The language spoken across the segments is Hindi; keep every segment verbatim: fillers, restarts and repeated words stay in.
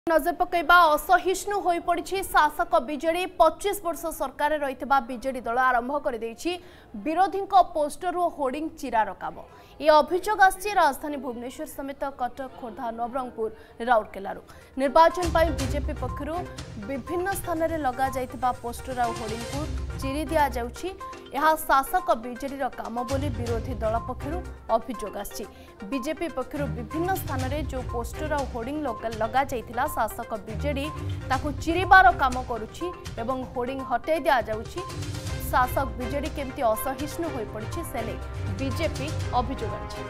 नजर पकड़ा असहिष्णु हो पड़ी शासक बीजेडी पच्चीस वर्ष सरकार रही बीजेडी दल आरंभ कर विरोधी पोस्टर और होर्डिंग चिरार काम ये अभियोग आसी राजधानी भुवनेश्वर समेत कटक खोर्धा नवरंगपुर राउरकेला निर्वाचन पर बीजेपी पक्षर विभिन्न स्थान में लग जा पोस्टर और होर्डिंग को चिरी दि जाउछि। यह शासक बीजेडी काम बोली विरोधी दल पक्षर अभियोग आसी बीजेपी पक्षर विभिन्न स्थान में जो पोस्टर और होर्डिंग लगा जाइथिला शासक बीजेडी ताकू चिरिबार काम करुछि एवं होर्डिंग हटाई दि जाउछि। शासक बीजेडी केमती असहिष्णु हो पड़ी से बीजेपी अभियोग आछि।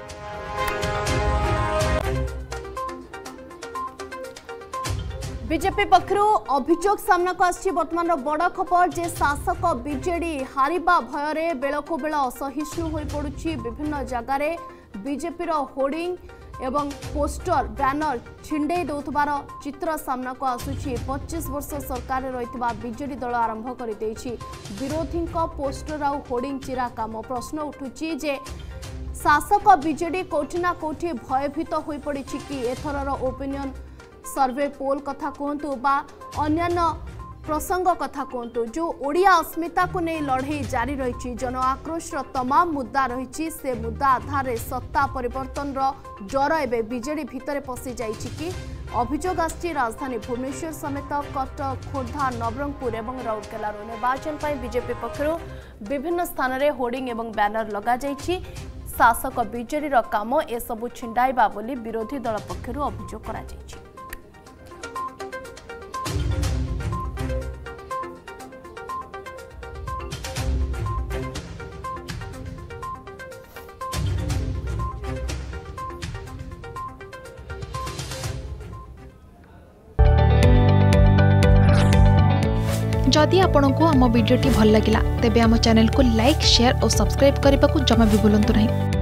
बीजेपी पक्षर अभियोग सामना को आछि। वर्तमान बड़ खबर जे शासक बीजेडी हारिबा भय बेलको बेल असहिष्णु हो पड़ुछि। विभिन्न जगार बीजेपी होर्डिंग एवं पोस्टर बैनर छिंडे दौथबार चित्र सामना को आसुछि। पच्चीस वर्ष सरकार रही बीजेडी दल आरंभ कर विरोधी पोस्टर आउ होर्डिंग चिरा काम प्रश्न उठुछि जे शासक बीजेडी कोठिना कोठी भयभीत हो पड़ी कि एथरर ओपिनियन सर्वे पोल कथा कहतु बा अन्यान्य प्रसंग कथा कहतु जो ओडिया अस्मिता को नहीं लड़े जारी रही जन आक्रोश तमाम मुद्दा रही से मुद्दा आधार सत्ता परिवर्तन डर एवं बीजेडी भितर पशि जाइए अभियोग आसी राजधानी भुवनेश्वर समेत कटक खोर्धा नवरंगपुर और राउरकेला निर्वाचन पर बीजेपी पक्षर विभिन्न स्थान में होर्डिंग एवं बैनर लग जाइए। शासक बीजेडी काम एसबू छिंडाइबा बोली विरोधी दल पक्षर अभियोग करा जाइए। जदि आपंक आम भिडी भल लगा तेब आम चैनल को लाइक शेयर और सब्सक्राइब करने को जमा भी भूलु नहीं।